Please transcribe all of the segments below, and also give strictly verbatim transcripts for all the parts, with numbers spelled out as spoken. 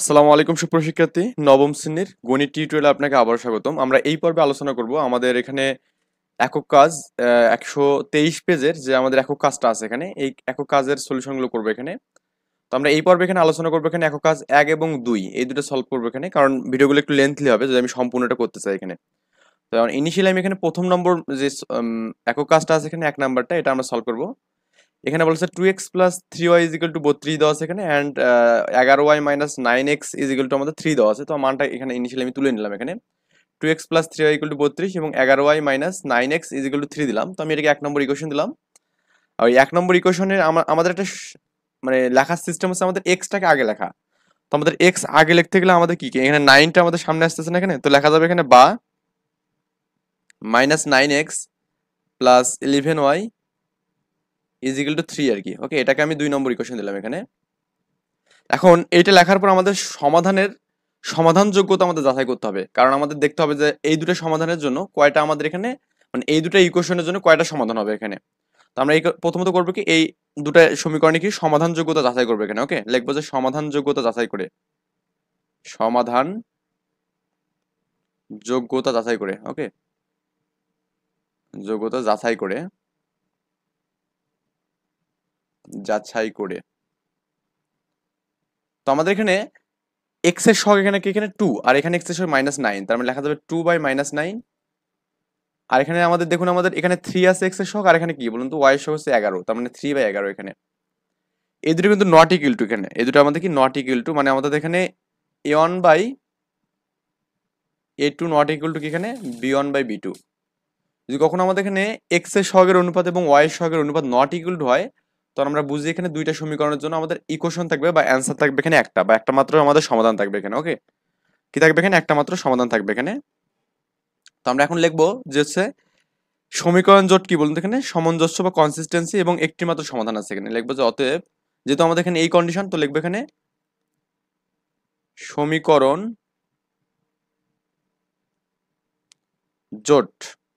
আসসালামু আলাইকুম সুপ্রিয় শিক্ষার্থী, নবম শ্রেণীর গণিত টিউটোরিয়ালে আপনাকে আবার স্বাগতম। আমরা এই পর্বে আলোচনা করব আমাদের এখানে একক কাজ একশো তেইশ পেজের যে আমাদের একক কাজটা আছে এখানে, এই একক কাজের সলিউশনগুলো করবো এখানে। তো আমরা এই পর্বে এখানে আলোচনা করবো এখানে একক কাজ এক এবং দুই, এই দুটো সলভ করবো এখানে, কারণ ভিডিওগুলো একটু লেন্থলি হবে যদি আমি সম্পূর্ণটা করতে চাই এখানে। তো ইনিশিয়ালি আমি এখানে প্রথম নম্বর যে উম, একক কাজটা আছে এখানে এক নাম্বারটা, এটা আমরা সলভ করবো। এখানে বলছে two x plus three y equal to বত্রিশ দেওয়া আছে এখানে, অ্যান্ড এগারো y minus nine x equal to আমাদের থ্রি দেওয়া আছে। তো মানটা এখানে ইনিশিয়ালি আমি তুলে নিলাম এখানে, two x plus three y equal to বত্রিশ এবং এগারো y minus nine x equal to three দিলাম। তো আমি এটাকে এক নম্বর ইকুয়েশন দিলাম। আর ওই এক নম্বর ইকুয়েশনের আমাদের একটা স- মানে লেখার সিস্টেম হচ্ছে আমাদের এক্সটাকে আগে লেখা। তো আমাদের এক্স আগে লিখতে গেলে আমাদের কি কি এখানে নাইনটা আমাদের সামনে আসতেছে না এখানে, তো লেখা যাবে এখানে বা minus nine x plus eleven y equal to three আর কি। ওকে, এটাকে আমি দুই নম্বর ইকুয়েশন দিলাম এখানে। এখন এইটা লেখার পর আমাদের সমাধানের সমাধান যোগ্যতা আমাদের যাচাই করতে হবে, কারণ আমাদের দেখতে হবে যে এই দুটো সমাধানের জন্য কয়টা আমাদের এখানে, মানে এই দুটো ইকুয়েশনের জন্য কয়টা সমাধান হবে এখানে। তো আমরা এই প্রথমত করবো কি, এই দুটো সমীকরণে কি সমাধান যোগ্যতা যাচাই করবো এখানে। ওকে, লিখবো যে সমাধান যোগ্যতা যাচাই করে, সমাধান যোগ্যতা যাচাই করে। ওকে, যোগ্যতা যাচাই করে, যাচাই করে। তো আমাদের এখানে এক্স এর সহগ এখানে কি, এখানে টু, আর এখানে এক্স এর সহগ মাইনাস নাইন, তার মানে লেখা যাবে টু বাই মাইনাস নাইন। আর এখানে আমাদের দেখুন, আমাদের এখানে থ্রি আছে এক্স এর সহগ, আর এখানে কি বলুন তো ওয়াই এর সহগ হচ্ছে এগারো, তার মানে থ্রি বাই এগারো এখানে। এই দুটো কিন্তু নট ইকুয়াল টু, এখানে এই দুটো আমাদের কি নট ইকুয়াল টু, মানে আমাদের এখানে A one by A two not equal to কি এখানে B one by B two. যদি কখনো আমাদের এখানে এক্স এর সহগের অনুপাত এবং ওয়াই এর সহগের অনুপাত নট ইকুয়াল টু হয়, তখন আমরা বুঝি এখানে দুইটা সমীকরণের জন্য আমাদের ইকুয়েশন থাকবে বা অ্যান্সার থাকবে এখানে একটা, বা একটা মাত্র আমাদের সমাধান থাকবে এখানে। ওকে, কি থাকবে এখানে, একটা মাত্র সমাধান থাকবে এখানে। তো আমরা এখন লিখবো যে হচ্ছে সমীকরণ জোট কি বলুন তো, এখানে সামঞ্জস্য বা কনসিস্টেন্সি এবং একটি মাত্র সমাধান আছে এখানে। লিখবো যে অতএব, যেহেতু আমাদের এখানে এই কন্ডিশন, তো লিখবো এখানে সমীকরণ জোট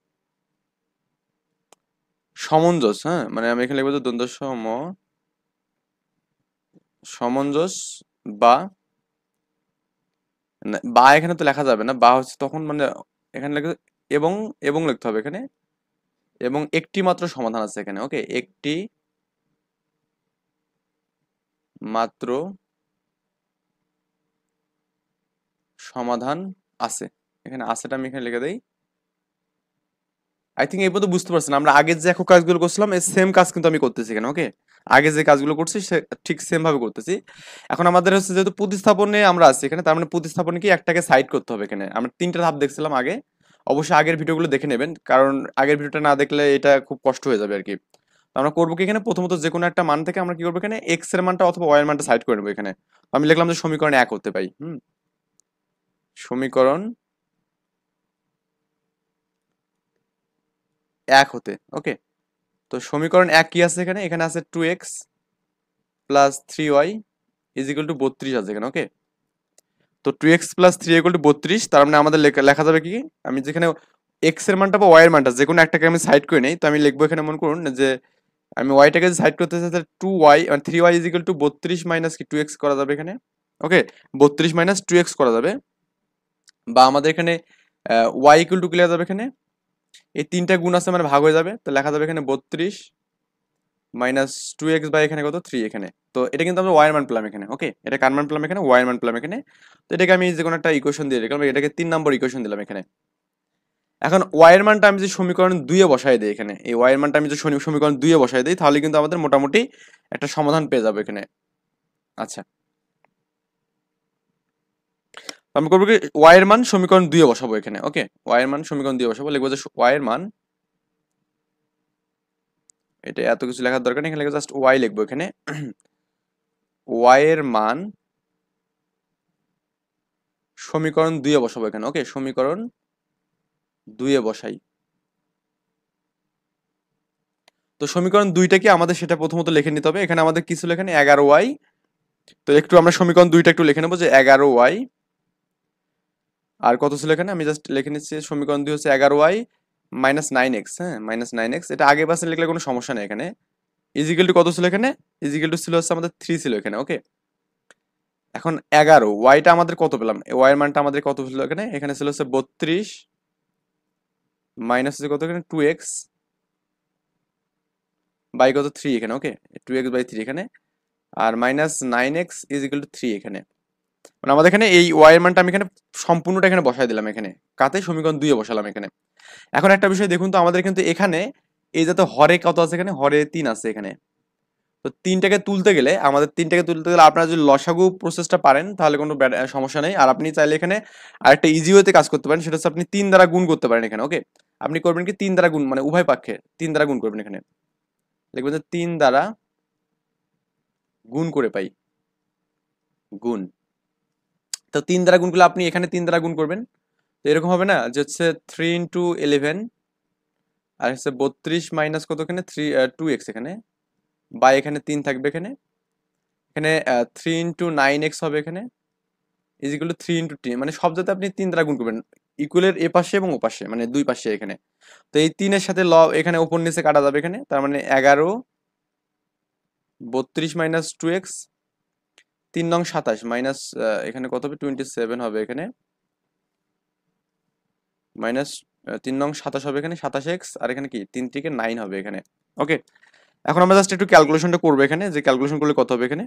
সমঞ্জস, হ্যাঁ, মানে আমি এখানে লিখবো যে দ্বন্দ্ব সম সমঞ্জস বা না, বা এখানে তো লেখা যাবে না, বা হচ্ছে তখন মানে এখানে লিখে এবং এবং লিখতে হবে এখানে, এবং একটি মাত্র সমাধান আছে এখানে। ওকে, একটি মাত্র সমাধান আছে এখানে। আছেটা আমি এখানে লিখে দেই। আই থিঙ্ক এই পর্যন্ত বুঝতে পারছেন, আমরা আগের যে একক কাজগুলো করছিলাম এই সেম কাজ কিন্তু আমি করতেছি এখানে। ওকে, আগে যে কাজগুলো করছি সে ঠিক সেম ভাবে করতেছি। এখন আমাদের হচ্ছে যেহেতু প্রতিস্থাপনে আমরা আছি এখানে, তার মানে প্রতিস্থাপনে কি একটাকে সাইড করতে হবে এখানে। আমরা তিনটা ধাপ দেখছিলাম আগে, অবশ্যই আগের ভিডিওগুলো দেখে নেবেন, কারণ আগের ভিডিওটা না দেখলে এটা খুব কষ্ট হয়ে যাবে আর কি। তো আমরা করবো কি, এখানে প্রথমত যে কোনো একটা মান থেকে আমরা কি করবো, এখানে এক্স এর মানটা অথবা ওয়াই এর মানটা সাইড করে নেবো এখানে। তো আমি লিখলাম যে সমীকরণ এক হতে পাই, হুম, সমীকরণ এক হতে। ওকে, তো সমীকরণ এক কি আছে এখানে, এখানে আছে two x plus three y is equal to বত্রিশ আছে এখানে। ওকে, তো two x plus three equal to বত্রিশ, তার মানে আমাদের লেখা লেখা যাবে কি, আমি যেখানে এক্স এর মানটা বা ওয়াই এর মানটা যে কোনো একটাকে আমি সাইড করে নেই, তো আমি লিখবো এখানে, মনে করুন যে আমি ওয়াইটাকে সাইড করতে চাই, তাহলে টু ওয়াই মানে three y is equal to বত্রিশ মাইনাস কি টু এক্স করা যাবে এখানে। ওকে, বত্রিশ মাইনাস টু এক্স করা যাবে, বা আমাদের এখানে ওয়াই ইকুয়াল টু কি লেখা যাবে এখানে, এই তিনটা গুণ আছে মানে ভাগ হয়ে যাবে, তো লেখা যাবে এখানে বত্রিশ মাইনাস টু এক্স বাই এখানে কত থ্রি এখানে। তো এটা কিন্তু আমরা ওয়াই এর মান পেলাম এখানে। ওকে, এটা কার মান পেলাম এখানে, ওয়াই এর মান পেলাম এখানে। তো এটাকে আমি যে কোনো একটা ইকুয়েশন দিয়ে দিলাম, এটাকে তিন নম্বর ইকুয়েশন দিলাম এখানে। এখন ওয়াই এর মানটা আমি যে সমীকরণ দুইয়ে বসাই দিই এখানে, এই ওয়াই এর মানটা আমি যে সমী- সমীকরণ দুইয়ে বসাই দিই, তাহলে কিন্তু আমাদের মোটামুটি একটা সমাধান পেয়ে যাবে এখানে। আচ্ছা, তো আমি করবো কি, ওয়াই এর মান সমীকরণ দুইয়ে বসাবো এখানে। ওকে, ওয়াই এর মান সমীকরণ দুইয়ে বসাবো, লিখবো যে ওয়াই এর মান, এটা এত কিছু লেখার দরকার নেই, এখানে লিখবো জাস্ট ওয়াই লিখবো এখানে। ওয়াই এর মান সমীকরণ দুইয়ে বসাবো এখানে। ওকে, সমীকরণ দুইয়ে বসাই। তো সমীকরণ দুইটা কি আমাদের সেটা প্রথমত লিখে নিতে হবে। এখানে আমাদের কিছু এখানে এগারো ওয়াই, তো একটু আমরা সমীকরণ দুইটা একটু লিখে নেবো যে এগারো ওয়াই, আর কত ছিল এখানে, আমি জাস্ট লিখে নিচ্ছি সমীকরণ দুই হচ্ছে এগারো ওয়াই মাইনাস নাইন এক্স, হ্যাঁ, মাইনাস নাইন এক্স, এটা আগে পাশে লিখলে কোনো সমস্যা নেই এখানে। ইজিক্যাল টু কত ছিল এখানে, ইজিক্যাল টু ছিল হচ্ছে আমাদের থ্রি ছিল এখানে। ওকে, এখন এগারো, ওয়াইটা আমাদের কত পেলাম, ওয়াই এর মানটা আমাদের কত ছিল এখানে, এখানে ছিল হচ্ছে বত্রিশ মাইনাস হচ্ছে কত এখানে টু এক্স বাই কত থ্রি এখানে, okay two x by three এখানে, আর minus nine x is equal to three এখানে। মানে আমাদের এখানে এই ওয়াই এর মানটা আমি এখানে সম্পূর্ণটা এখানে বসাই দিলাম, এখানে কাতে সমীকরণ দুইয়ে বসালাম এখানে। এখন একটা বিষয় দেখুন তো, আমাদের কিন্তু এখানে এই যাতে হরে কত আছে, এখানে হরে তিন আছে এখানে। তো তিনটাকে তুলতে গেলে আমাদের তিনটাকে তুলতে গেলে আপনারা যদি লসাগু প্রসেসটা পারেন তাহলে কোনো ব্যাড- সমস্যা নেই। আর আপনি চাইলে এখানে আরেকটা ইজি ওয়েতে কাজ করতে পারেন, সেটা হচ্ছে আপনি তিন দ্বারা গুণ করতে পারেন এখানে, ওকে। আপনি করবেন কি তিন দ্বারা গুণ, মানে উভয় পক্ষে তিন দ্বারা গুণ করবেন এখানে, দেখবেন যে তিন দ্বারা গুণ করে পাই, গুণ। তো তিন দ্বারা গুণ করলে আপনি এখানে তিন দ্বারা গুণ করবেন, তো এরকম হবে না যে হচ্ছে থ্রি ইন্টু ইলেভেন আর হচ্ছে বত্রিশ মাইনাস কত এখানে থ্রি টু এক্স এখানে, বা এখানে তিন থাকবে এখানে, এখানে থ্রি ইন্টু নাইন এক্স হবে এখানে, is equal to three into T, মানে সব যাতে আপনি তিন দ্বারা গুণ করবেন, ইকুয়ালের এ পাশে এবং ও পাশে, মানে দুই পাশে এখানে। তো এই তিনের সাথে ল এখানে উপর নিচে কাটা যাবে এখানে, তার মানে এগারো বত্রিশ মাইনাস টু এক্স, তিন নং সাতাশ মাইনাস এখানে কত হবে টোয়েন্টি সেভেন হবে এখানে, মাইনাস তিন নং সাতাশ হবে এখানে সাতাশ এক্স, আর এখানে কি তিন থেকে নাইন হবে এখানে, ওকে। এখন আমরা জাস্ট একটু ক্যালকুলেশনটা করবো এখানে, যে ক্যালকুলেশন করলে কত হবে এখানে।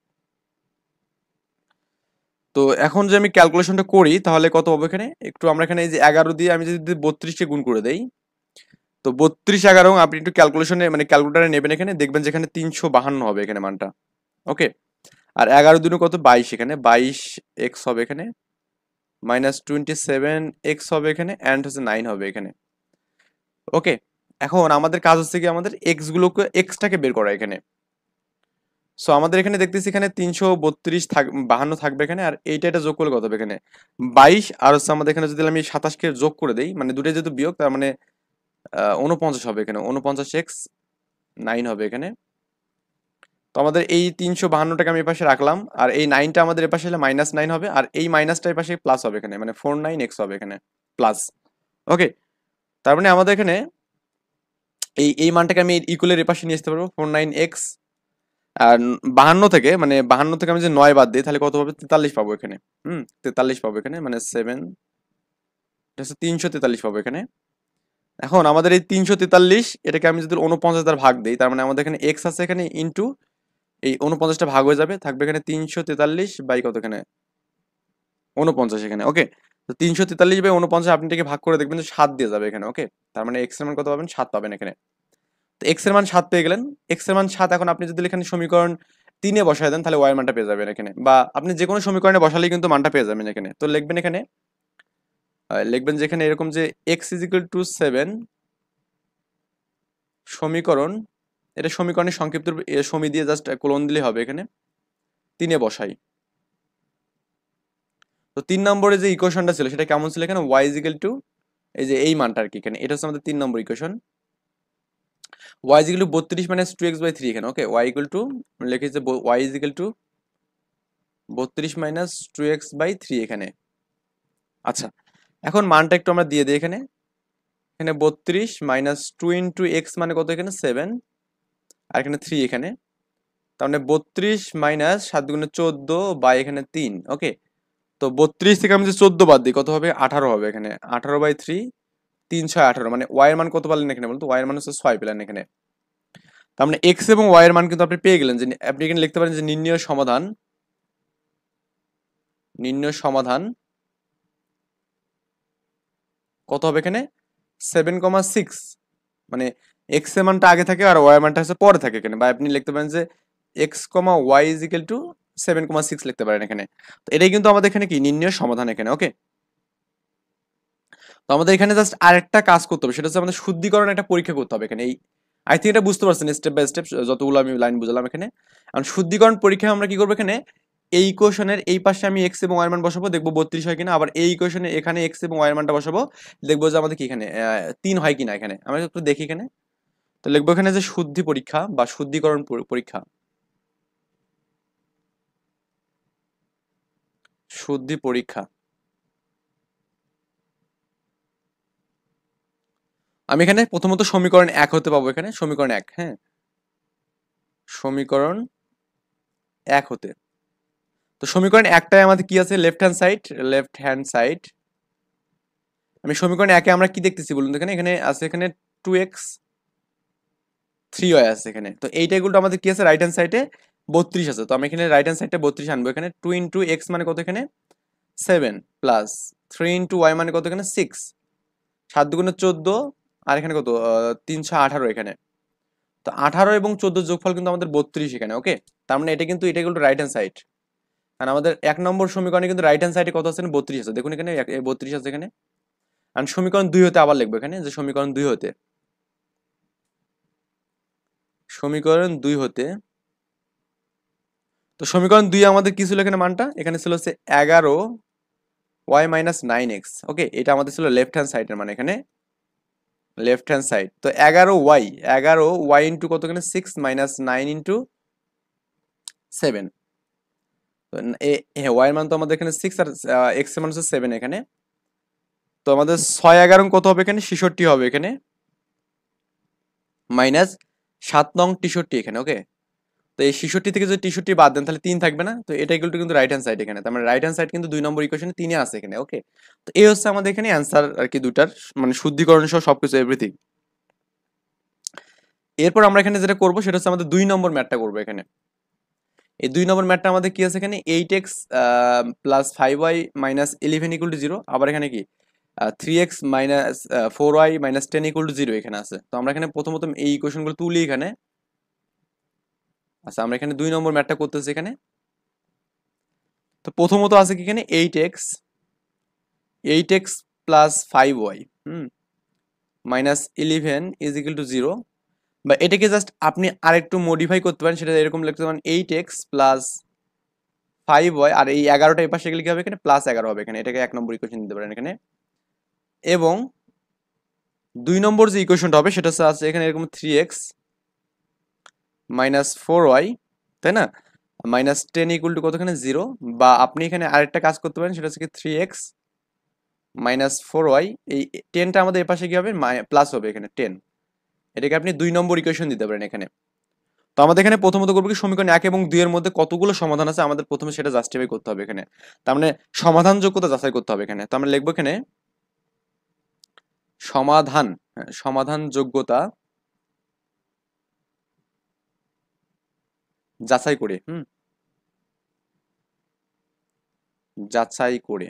তো এখন যে আমি ক্যালকুলেশনটা করি তাহলে কত হবে এখানে, একটু আমরা এখানে এই যে এগারো দিয়ে আমি যদি বত্রিশকে গুণ করে দেই, তো বত্রিশ এগারো আপনি একটু ক্যালকুলেশনে মানে ক্যালকুলেটারে নেবেন এখানে, দেখবেন যে এখানে তিনশো বাহান্ন হবে এখানে মানটা, ওকে। আর এগারো দুনো কত বাইশ, এখানে বাইশ এক্স হবে এখানে, মাইনাস টোয়েন্টি সেভেন এক্স হবে এখানে, অ্যান্ড হচ্ছে নাইন হবে এখানে, ওকে। এখন আমাদের কাজ হচ্ছে কি আমাদের এক্স গুলোকে এক্সটাকে বের করা এখানে। সো আমাদের এখানে দেখতেছি এখানে তিনশো বত্রিশ থাক বাহান্ন থাকবে এখানে, আর এইটা এটা যোগ করলে কত হবে এখানে বাইশ, আর হচ্ছে আমাদের এখানে যদি আমি সাতাশকে যোগ করে দেই, মানে দুটোই যেহেতু বিয়োগ তার মানে আহ উনপঞ্চাশ হবে এখানে, উনপঞ্চাশ এক্স নাইন হবে এখানে। তো আমাদের এই তিনশো বাহান্নটাকে আমি এপাশে রাখলাম, আর এই নাইনটা আমাদের এপাশে হলে মাইনাস নাইন হবে, আর এই মাইনাসটা এপাশে প্লাস হবে এখানে, মানে ফোর নাইন এক্স হবে এখানে প্লাস, ওকে। তার মানে আমাদের এখানে এই এই মানটাকে আমি ইকুয়ালের এপাশে নিয়ে আসতে পারবো ফোর নাইন এক্স, আর বাহান্ন থেকে মানে বাহান্ন থেকে আমি যে নয় বাদ দিই তাহলে কত হবে তেতাল্লিশ পাবো এখানে, হুম তেতাল্লিশ পাবো এখানে, মানে সেভেন তিনশো তেতাল্লিশ পাবো এখানে। এখন আমাদের এই তিনশো তেতাল্লিশ এটাকে আমি যদি উনপঞ্চাশ দ্বারা ভাগ দিই, তার মানে আমাদের এখানে এক্স আছে এখানে ইন্টু এই উনপঞ্চাশটা ভাগ হয়ে যাবে, থাকবে এখানে তিনশো তেতাল্লিশ বাই কত এখানে উনপঞ্চাশ এখানে, ওকে। তো তিনশো তেতাল্লিশ বাই উনপঞ্চাশ আপনি এটাকে ভাগ করে দেখবেন যে সাত দিয়ে যাবে এখানে, ওকে। তার মানে এক্স এর মান কত পাবেন সাত পাবেন এখানে। তো এক্স এর মান সাত পেয়ে গেলেন, এক্স এর মান সাত। এখন আপনি যদি এখানে সমীকরণ তিনে বসায় দেন তাহলে ওয়াই এর মানটা পেয়ে যাবেন এখানে, বা আপনি যে কোনো সমীকরণে বসালেই কিন্তু মানটা পেয়ে যাবেন এখানে। তো লিখবেন এখানে আহ, লিখবেন যে এখানে এরকম যে x is equal to seven সমীকরণ, এটা সমীকরণের সংক্ষিপ্ত রূপ, এ সমী দিয়ে জাস্ট কোলন দিলে হবে এখানে, তিনে বসাই। তো তিন নম্বরে যে ইকুয়েশনটা ছিল সেটা কেমন ছিল এখানে, ওয়াই ইজ ইকুয়াল টু এই যে এই মানটা আর কি, এখানে এটা হচ্ছে আমাদের তিন নম্বর equation, y is equal to বত্রিশ minus two x by three এখানে, ওকে। ওয়াই ইকুয়াল টু লিখেছে ওয়াই ইজ ইকুয়াল টু বত্রিশ minus two x by three এখানে। আচ্ছা, এখন মানটা একটু আমরা দিয়ে দিই এখানে, এখানে বত্রিশ মাইনাস টু ইন্টু এক্স মানে কত এখানে সেভেন, আর এখানে থ্রি এখানে, তার মানে বত্রিশ মাইনাস সাত দুগুণে চোদ্দ বাই এখানে তিন, ওকে। তো বত্রিশ থেকে আমি যে চোদ্দ বাদ দিই কত হবে আঠারো হবে এখানে, আঠারো বাই থ্রি, তিন ছয় আঠারো, মানে ওয়াই এর মান কত পারলেন এখানে বলতো, ওয়াই এর মান হচ্ছে ছয় পেলেন এখানে। তার মানে এক্স এবং ওয়াই এর মান কিন্তু আপনি পেয়ে গেলেন, যে আপনি এখানে লিখতে পারেন যে নির্ণয় সমাধান, নির্ণয় সমাধান কত হবে এখানে সেভেন কমা সিক্স, মানে এক্স এর মানটা আগে থাকে আর ওয়াই এর মানটা হচ্ছে পরে থাকে এখানে, বা আপনি লিখতে পারেন যে x comma y is equal to seven comma six লিখতে পারেন এখানে। তো এটাই কিন্তু আমাদের এখানে কি নির্ণয় সমাধান এখানে, ওকে। তো আমাদের এখানে জাস্ট আরেকটা কাজ করতে হবে, সেটা হচ্ছে আমাদের শুদ্ধিকরণ একটা পরীক্ষা করতে হবে এখানে। এই আই থিঙ্ক এটা বুঝতে পারছেন স্টেপ বাই স্টেপ যতগুলো আমি লাইন বুঝলাম এখানে। কারণ শুদ্ধিকরণ পরীক্ষা আমরা কি করবো এখানে, এই ইকুয়েশনের এই পাশে আমি এক্স এবং ওয়াই এর মান বসাবো, দেখবো বত্রিশ হয় কিনা, আবার এই ইকুয়েশনে এখানে এক্স এবং ওয়াই এর মানটা বসাবো, দেখবো যে আমাদের কি এখানে তিন হয় কিনা এখানে। আমরা একটু দেখি এখানে, তো লিখবো এখানে যে শুদ্ধি পরীক্ষা বা শুদ্ধিকরণ পরীক্ষা, শুদ্ধি পরীক্ষা। আমি এখানে প্রথমত সমীকরণ এক হতে পাবো এখানে, সমীকরণ এক, হ্যাঁ সমীকরণ এক হতে। তো সমীকরণ একটাই আমাদের কি আছে, left hand side, left hand side. আমি সমীকরণ একে আমরা কি দেখতেছি বলুন তো, এখানে এখানে আছে এখানে টু এক্স থ্রি ওয়াই আছে এখানে। তো এইটা ইকুয়াল টু আমাদের কি আছে, রাইট হ্যান্ড সাইডে বত্রিশ আছে। তো আমি এখানে রাইট হ্যান্ড সাইডে বত্রিশ আনবো। এখানে টু ইন্টু এক্স মানে কত, এখানে seven, plus three into y মানে কত, এখানে সিক্স, সাত দুগুণে চোদ্দ, আর এখানে কত তিনশো আঠারো এখানে। তো আঠারো এবং চোদ্দ যোগফল কিন্তু আমাদের বত্রিশ এখানে। ওকে, তার মানে এটা কিন্তু এটা equal to right hand side. কারণ আমাদের এক নম্বর সমীকরণে কিন্তু রাইট হ্যান্ড সাইডে কত আছে, বত্রিশ আছে। দেখুন এখানে বত্রিশ আছে এখানে। আর সমীকরণ দুই হতে আবার লিখবো এখানে, যে সমীকরণ দুই হতে, সমীকরণ দুই হতে তো সমীকরণ দুই আমাদের কি ছিল এখানে মানটা, এখানে ছিল হচ্ছে এগারো y minus nine x. Okay, এটা আমাদের ছিল লেফট হ্যান্ড সাইডের মানে, এখানে লেফট হ্যান্ড সাইড। তো এগারো ওয়াই, এগারো ওয়াই ইন্টু কত, এখানে six minus nine into seven. তো হ্যাঁ, ওয়াই এর মান তো আমাদের এখানে সিক্স, আর এক্স এর মান হচ্ছে সেভেন এখানে। তো আমাদের ছয় এগারো কত হবে এখানে, ছেষট্টি হবে এখানে, মাইনাস সাত নং তেষট্টি এখানে। ওকে, তো এই ছেষট্টি থেকে যদি তেষট্টি বাদ দেন তাহলে তিন থাকবে না। তো এটা ইকুয়াল টু কিন্তু রাইট হ্যান্ড সাইড এখানে। তার মানে রাইট হ্যান্ড সাইড কিন্তু দুই নম্বর ইকুয়েশনে তিনে আছে এখানে। ওকে, তো এই হচ্ছে আমাদের এখানে অ্যান্সার আর কি, দুটার মানে শুদ্ধিকরণ সহ সবকিছু এভরিথিং। এরপর আমরা এখানে যেটা করবো সেটা হচ্ছে আমাদের দুই নম্বর ম্যাথটা করবো এখানে। এই দুই নম্বর ম্যাথটা আমাদের কি আছে এখানে, eight x plus five y minus eleven equal to zero. আবার এখানে কি three x minus four y minus ten equal to zero এখানে আছে। তো আমরা এখানে প্রথমত এই ইকুয়েশনগুলো তুলি এখানে। আচ্ছা, আমরা এখানে দুই নম্বর ম্যাথটা করতেছি এখানে। তো প্রথমত আছে কি এখানে eight x, eight x plus five y hmm minus eleven is equal to zero. বা এটাকে জাস্ট আপনি আরেকটু মডিফাই করতে পারেন, সেটা এরকম লিখতে পারেন eight x plus five y, আর এই এগারোটা এই পাশে গেলে কি হবে, এখানে প্লাস এগারো হবে এখানে। এটাকে এক নম্বর ইকুয়েশন দিতে পারেন এখানে। এবং দুই নম্বর যে ইকুয়েশনটা হবে সেটা আছে এখানে এরকম three x minus four y, তাই না, মাইনাস টেন ইকুয়াল টু কতখানে জিরো। বা আপনি এখানে আরেকটা কাজ করতে পারেন, সেটা হচ্ছে কি three x minus four y, এই টেনটা আমাদের এপাশে কি হবে, প্লাস হবে এখানে টেন। এটাকে আপনি দুই নম্বর ইকুয়েশন দিতে পারেন এখানে। তো আমাদের এখানে প্রথমত করবো কি, সমীকরণ এক এবং দুই এর মধ্যে কতগুলো সমাধান আছে আমাদের প্রথমে সেটা জাস্টিফাই করতে হবে এখানে। তার মানে সমাধান যোগ্যতা যাচাই করতে হবে এখানে। তো আমরা লিখবো এখানে সমাধান, হ্যাঁ, সমাধান যোগ্যতা যাচাই করে, হুম যাচাই করে।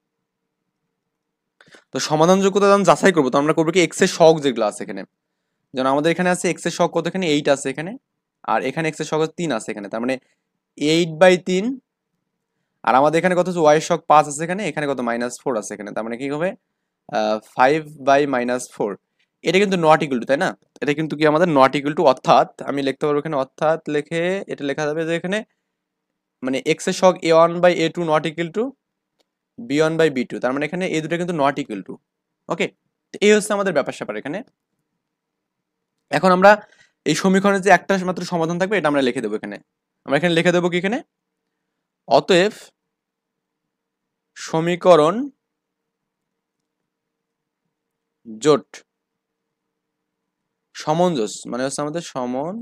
তো সমাধান যোগ্যতা যখন যাচাই করবো, তো আমরা করবো কি, এক্স এর সহগ যেগুলো আছে এখানে, যেমন আমাদের এখানে আছে এক্স এর সহগ কত, এখানে এইট আছে এখানে, আর এখানে এক্স এর সহগ তিন আছে এখানে। তার মানে এইট বাই তিন, আর আমাদের এখানে কত ওয়াই এর সহগ পাঁচ আছে এখানে, এখানে কত মাইনাস ফোর আছে এখানে। তার মানে কি হবে ফাইভ বাই মাইনাস ফোর। এটা কিন্তু নট ইকুয়াল টু, তাই না, এটা কিন্তু কি আমাদের নট ইকুয়াল টু, অর্থাৎ আমি লিখতে পারবো এখানে, অর্থাৎ লিখে এটা লেখা যাবে যে এখানে মানে এক্স এর সহগ A one by A two not equal to B one by B two. তার মানে এখানে এই দুটো কিন্তু নট ইকুয়াল টু। ওকে, তো এই হচ্ছে আমাদের ব্যাপার স্যাপার এখানে। এখন আমরা এই সমীকরণের যে একটা মাত্র সমাধান থাকবে এটা আমরা লিখে দেবো এখানে। আমরা এখানে লিখে দেবো কি এখানে, অতএব সমীকরণ জোট সমঞ্জস, মানে হচ্ছে আমাদের সমন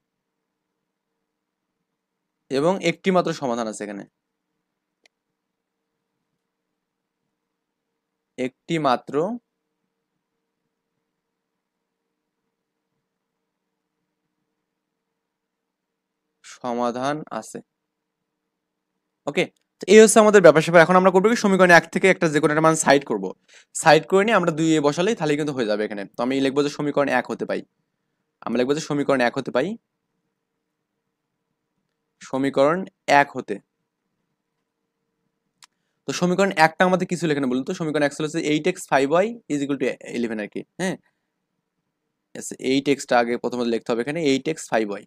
এবং একটি মাত্র সমাধান আছে এখানে, একটি মাত্র সমাধান আছে। ওকে, তো এই হচ্ছে আমাদের ব্যাপার স্যাপার। এখন আমরা করবো কি, সমীকরণ এক থেকে একটা যে কোনো একটা মান সাইড করবো, সাইড করে নিয়ে আমরা দুই এ বসালেই তাহলে কিন্তু হয়ে যাবে এখানে। তো আমি লিখবো যে সমীকরণ এক হতে পাই, আমরা লিখবো যে সমীকরণ এক হতে পাই, সমীকরণ এক হতে। তো সমীকরণ একটা আমাদের কিছু এখানে বলুন তো, সমীকরণ এক ছিল eight x five y is equal to eleven আর কি। হ্যাঁ, এইট এক্সটা আগে প্রথমে লিখতে হবে এখানে, eight x five y,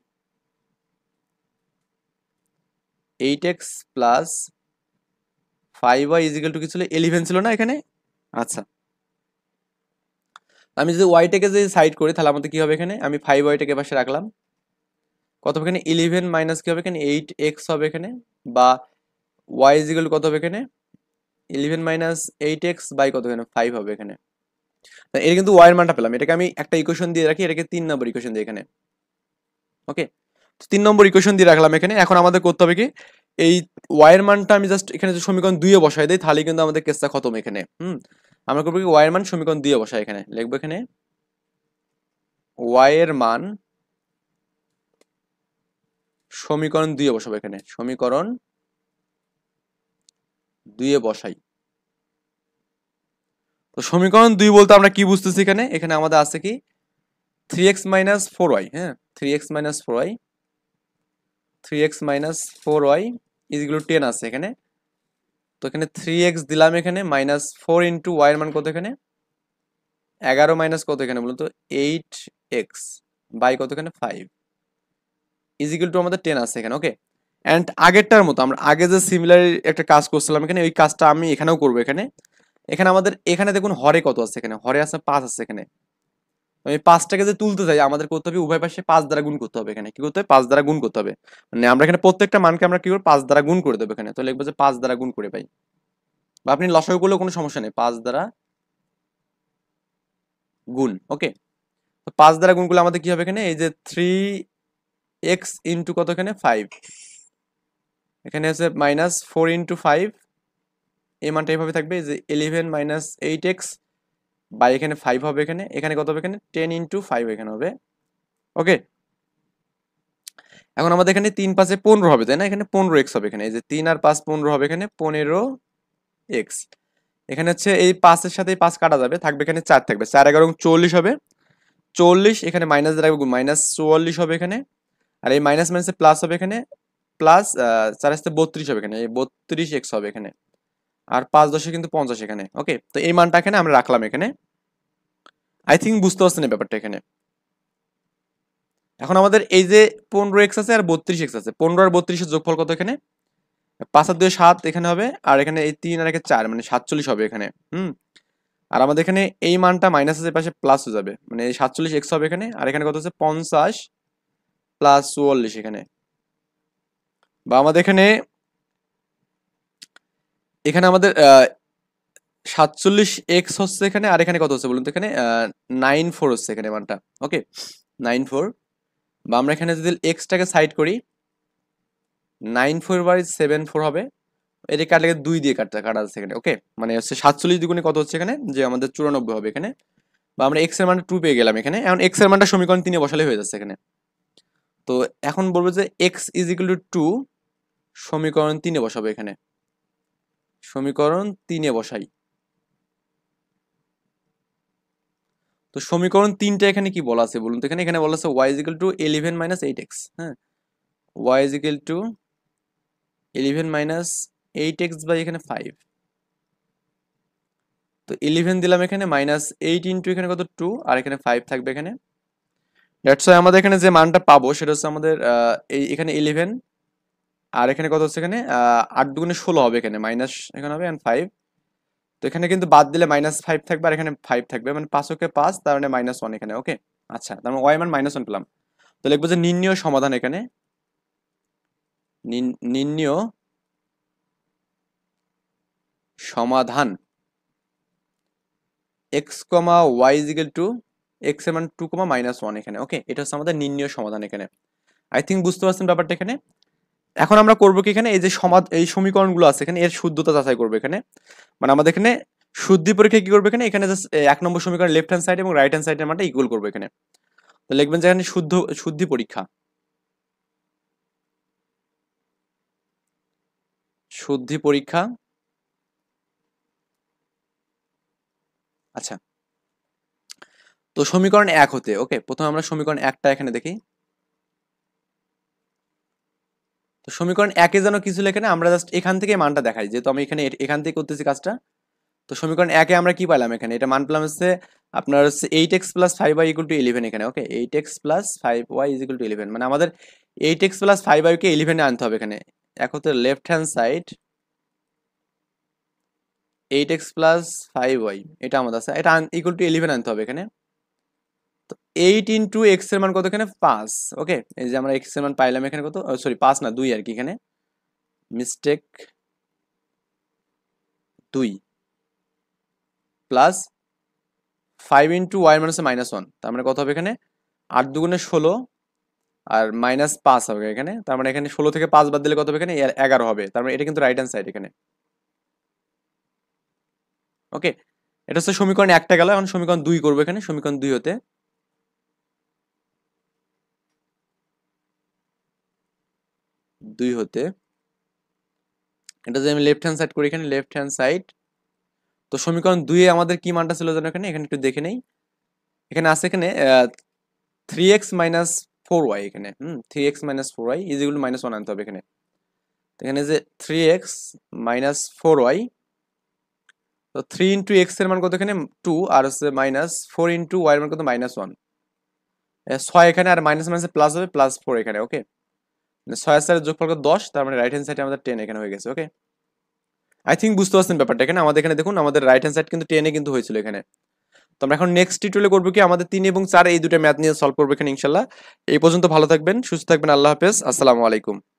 eight x plus five y is equal to কি ছিল, ইলেভেন ছিল না এখানে। আচ্ছা, আমি যদি ওয়াইটাকে যদি সাইড করি তাহলে আমাদের কি হবে এখানে, আমি ফাইভ ওয়াইটাকে পাশে রাখলাম, কত হবে এখানে ইলেভেন মাইনাস কি হবে এখানে এইট এক্স হবে এখানে, বা ওয়াই ইজ ইকুয়াল টু কত হবে এখানে eleven minus eight x by কত এখানে ফাইভ হবে এখানে। এটা কিন্তু ওয়াই এর মানটা পেলাম, এটাকে আমি একটা ইকুয়েশন দিয়ে রাখি, এটাকে তিন নম্বর ইকুয়েশন দিই এখানে। ওকে, তিন নম্বর ইকুয়েশন দিয়ে রাখলাম এখানে। এখন আমাদের করতে হবে কি, এই ওয়াই এর মানটা আমি জাস্ট এখানে যে সমীকরণ দুইয়ে বসাই দিই তাহলে কিন্তু আমাদের কেসটা খতম এখানে। হুম আমরা করবো কি ওয়াই এর মান সমীকরণ দুইয়ে বসাই, এখানে লিখবো এখানে ওয়াই এর মান সমীকরণ দুইয়ে বসাবো, এখানে সমীকরণ দুইয়ে বসাই। তো সমীকরণ দুই বলতে আমরা কি বুঝতেছি, এখানে এখানে আমাদের আছে কি three x minus four y, হ্যাঁ three x minus four y three x minus four y ইজিগুলো টেন আছে এখানে। তো এখানে থ্রি এক্স দিলাম, এখানে মাইনাস ফোর ইন্টু ওয়াই এর মান কত, এখানে এগারো মাইনাস কত এখানে বলুন তো এইট এক্স বাই কত এখানে ফাইভ ইজিক্যাল টু আমাদের টেন আছে এখানে। ওকে অ্যান্ড আগেরটার মতো আমরা আগে যে সিমিলার একটা কাজ করছিলাম এখানে ওই কাজটা আমি এখানেও করবো। এখানে এখানে আমাদের এখানে দেখুন হরে কত আছে, এখানে হরে আছে পাঁচ আছে। এখানে আমি পাঁচটাকে যে তুলতে চাই আমাদের করতে হবে উভয় পাশে পাঁচ দ্বারা গুণ করতে হবে। এখানে কি করতে হবে, পাঁচ দ্বারা গুণ করতে হবে। মানে আমরা এখানে প্রত্যেকটা মানকে আমরা কি করবো, পাঁচ দ্বারা গুণ করে দেবো। এখানে তো লিখবো যে পাঁচ দ্বারা গুণ করে পাই, বা আপনি লসাগু করলেও কোনো সমস্যা নেই, পাঁচ দ্বারা গুণ। ওকে তো পাঁচ দ্বারা গুণ করলে আমাদের কি হবে, এখানে এই যে থ্রি এক্স ইন্টু কত এখানে ফাইভ, এখানে হচ্ছে মাইনাস ফোর ইন্টু ফাইভ, এই মানটা এইভাবে থাকবে যে eleven minus eight x by এখানে ফাইভ হবে। এখানে এখানে কত হবে, এখানে টেন ইন্টু ফাইভ এখানে হবে। ওকে এখন আমাদের এখানে তিন পাঁচে পনেরো হবে, তাই না, এখানে পনেরো এক্স হবে। এখানে এই যে তিন আর পাঁচ পনেরো হবে, এখানে পনেরো এক্স। এখানে হচ্ছে এই পাঁচের সাথে পাঁচ কাটা যাবে, থাকবে এখানে চার থাকবে, চার এগারো চল্লিশ হবে, চল্লিশ এখানে মাইনাস রাখবে মাইনাস চুয়াল্লিশ হবে এখানে। আর এই মাইনাস মাইনাসে প্লাস হবে এখানে, প্লাস চার আসতে বত্রিশ হবে এখানে, এই বত্রিশ এক্স হবে এখানে। আর পাঁচ দশে কিন্তু পঞ্চাশ এখানে। ওকে তো এই মানটা এখানে আমরা রাখলাম এখানে। আই থিঙ্ক বুঝতে পারছেন এই ব্যাপারটা এখানে। এখন আমাদের এই যে পনেরো এক্স আছে আর বত্রিশ এক্স আছে, পনেরো আর বত্রিশের যোগফল কত, এখানে পাঁচ আর দুই সাত এখানে হবে, আর এখানে এই তিন আর একে চার মানে সাতচল্লিশ হবে এখানে। হুম আর আমাদের এখানে এই মানটা মাইনাস এর পাশে প্লাস হয়ে যাবে, মানে এই সাতচল্লিশ এক্স হবে এখানে। আর এখানে কত হচ্ছে পঞ্চাশ প্লাস চুয়াল্লিশ এখানে, বা আমাদের এখানে এখানে আমাদের সাতচল্লিশ এক্স হচ্ছে এখানে, আর এখানে কত হচ্ছে বলুন তো, এখানে নাইন ফোর হচ্ছে এখানে মানটা। ওকে নাইন ফোর, বা আমরা এখানে যদি এক্সটাকে সাইড করি nine four by seven four হবে, এটা কাটলে দুই দিয়ে কাটতে কাটা যাচ্ছে এখানে। ওকে মানে হচ্ছে সাতচল্লিশ দ্বিগুণে কত হচ্ছে এখানে, যে আমাদের চুরানব্বই হবে এখানে। বা আমরা এক্স এর মানটা টু পেয়ে গেলাম এখানে। এখন এক্স এর মানটা সমীকরণ তিনে বসালে হয়ে যাচ্ছে এখানে। তো এখন বলবো যে x is equal to two, সমীকরণ তিনে বসাবো এখানে, সমীকরণ তিনে বসাই। তো সমীকরণ তিনটা এখানে কি বলা আছে বলুন তো, এখানে এখানে বলা আছে y is equal to eleven minus eight x. হ্যাঁ y is equal to eleven minus eight x by এখানে ফাইভ। তো ইলেভেন দিলাম এখানে, মাইনাস এইট ইন্টু এখানে কত টু, আর এখানে ফাইভ থাকবে এখানে। দ্যাটস ওয়াই আমাদের এখানে যে মানটা পাবো সেটা হচ্ছে আমাদের এই এখানে ইলেভেন, আর এখানে কত হচ্ছে এখানে আট দুগুণে ষোলো হবে এখানে, মাইনাস এখানে হবে এন্ড ফাইভ। তো এখানে কিন্তু বাদ দিলে মাইনাস ফাইভ থাকবে, আর এখানে ফাইভ থাকবে, মানে পাঁচ ওকে পাঁচ, তার মানে মাইনাস ওয়ান এখানে। ওকে আচ্ছা তার মানে ওয়াই মান মাইনাস ওয়ান পেলাম। তো লিখবো যে নির্ণীয় সমাধান, এখানে নির্ণীয় সমাধান x comma y is equal to x এর মান টু কমা মাইনাস ওয়ান এখানে। ওকে এটা হচ্ছে আমাদের নির্ণীয় সমাধান এখানে। আই থিঙ্ক বুঝতে পারছেন ব্যাপারটা এখানে। এখন আমরা করবো কি, এখানে এই যে সমাদ এই সমীকরণগুলো আছে এখানে এর শুদ্ধতা যাচাই করবো এখানে। মানে আমাদের এখানে শুদ্ধি পরীক্ষা কি করবো, এখানে এখানে জাস্ট এক নম্বর সমীকরণ লেফট হ্যান্ড সাইড এবং রাইট হ্যান্ড সাইডের মানটা ইকুয়াল করবো এখানে। তো লিখবেন যে এখানে শুদ্ধ শুদ্ধি পরীক্ষা, শুদ্ধি পরীক্ষা। আচ্ছা তো সমীকরণ এক হতে, ওকে প্রথমে আমরা সমীকরণ একটা এখানে দেখি। তো সমীকরণ একে যেন কিছু লেখে না, আমরা জাস্ট এখান থেকে মানটা দেখাই, যেহেতু আমি এখানে এখান থেকে করতেছি কাজটা। তো সমীকরণ একে আমরা কি পেলাম, এখানে এটা মান পেলাম হচ্ছে আপনার হচ্ছে eight x plus five y equal to eleven এখানে। Okay eight x plus five y is equal to eleven, মানে আমাদের এইট এক্স প্লাস ফাইভ ওয়াইকে ইলেভেনে আনতে হবে এখানে। এক হতে left hand side eight x plus five y এটা আমাদের আছে, এটা ইকুয়াল টু ইলেভেন আনতে হবে এখানে। তো এইট ইন্টু এক্স এর মান কত এখানে পাঁচ। ওকে এই যে আমরা এক্স এর মান পাইলাম এখানে কত, সরি পাঁচ না দুই আর কি, এখানে মিস্টেক দুই, প্লাস ফাইভ ইন্টু ওয়াই মান হচ্ছে মাইনাস ওয়ান, তার মানে কত হবে এখানে আট দুগুণে ষোলো, আর মাইনাস পাঁচ হবে এখানে, তার মানে এখানে ষোলো থেকে পাঁচ বাদ দিলে কত হবে, এখানে এগারো হবে, তার মানে এটা কিন্তু রাইট হ্যান্ড সাইড এখানে। ওকে, এটা হচ্ছে সমীকরণ একটা গেল, এখন সমীকরণ দুই করবো এখানে। সমীকরণ দুই হতে দুই হতে এটা যদি আমি লেফট হ্যান্ড সাইড করি, এখানে লেফট হ্যান্ড সাইড, তো সমীকরণ দুই এ আমাদের কি মানটা ছিল যেন এখানে, এখানে একটু দেখে নেই। এখানে আছে এখানে three x minus four y এখানে, hmm three x minus four y is equal to minus one আনতে হবে এখানে। তো এখানে যে three x minus four y, তো থ্রি ইন্টু এক্স এর মান কত এখানে টু, আর হচ্ছে মাইনাস ফোর ইন্টু ওয়াই এর মান কত মাইনাস ওয়ান, ছয় এখানে, আর মাইনাস মাইনাসে প্লাস হবে, প্লাস ফোর এখানে। ওকে, ছয় আর চারের যোগফল কত দশ, তার মানে রাইট হ্যান্ড সাইডে আমাদের টেন এখানে হয়ে গেছে। ওকে, আই থিঙ্ক বুঝতে পারছেন ব্যাপারটা। এখানে আমাদের এখানে দেখুন আমাদের রাইট হ্যান্ড সাইড কিন্তু টেনে কিন্তু হয়েছিল এখানে। তো আমরা এখন নেক্সট টিউটোরিয়ালে করবো কি, আমাদের তিন এবং চার এই দুটো ম্যাথ নিয়ে সলভ করবো এখানে ইনশাল্লাহ। এই পর্যন্ত ভালো থাকবেন, সুস্থ থাকবেন, আল্লাহ হাফেজ, আসসালামু আলাইকুম।